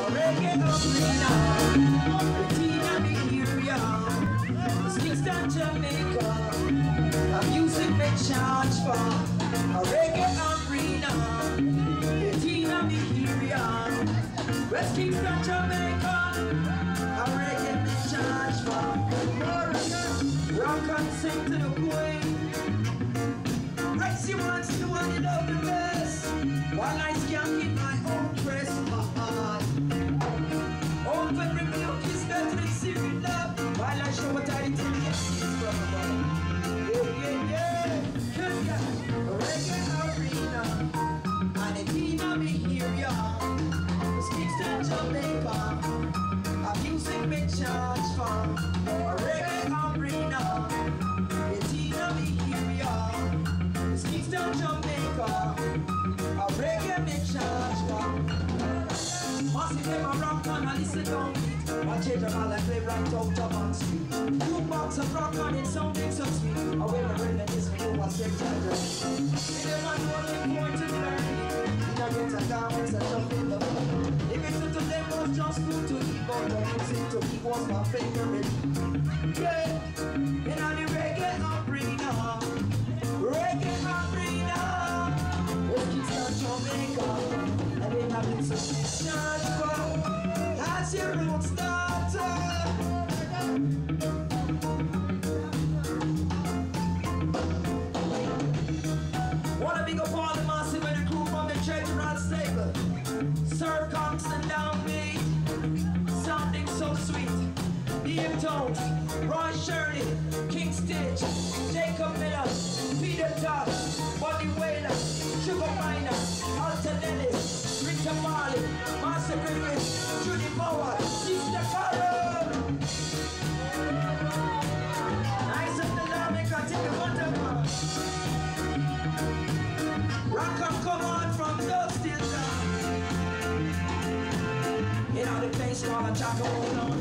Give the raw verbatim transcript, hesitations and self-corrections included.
reggae arena, Regina Nigeria, Kingston, Jamaica, a music they charge for. A reggae arena, Regina Nigeria, West Kingston, Jamaica, a reggae they charge for. Rock and sing to the queen. Rexy wants to want it of the best, while I can't keep my own press. Open rebuke is better than secret love, while I show what I tell you from above. Yeah, yeah, yeah, yeah, yeah. Reggae arena, and it Regina Nigeria, Kingston, Jamaica, a music big charge for. A reggae arena, Regina Nigeria, Kingston, Jamaica, a reggae big charge for. Massive them a rock on and listen down beat. Watch it all like play right out of on street. Two box of rock on it sounding so sweet. I will reminisce me to a second dress. Me them a know the point to learn it. In a get a dance and jump in the mood. If it's to them was just good to eat, but the music to keep was my favorite. Yeah, in a the reggae arena, reggae arena, let's keep Kingston, Jamaica, and then I get some charge for. That's your root starter. Wanna big up all the massive and the crew from the Treasurer Stable. Sir Compton downbeat, sounding so sweet. Ian Tones, Roy Shirley, King Stitch, Jacob Miller, Peter Todd, Buddy Whaler, Sugar Miner, Alton Ellis, Rita Marley, Master Griffith, Judy Power, Sister Carol. Nice of the love, make her take a wonder. Rock up, come on from those still down. You know the place called a Chaco.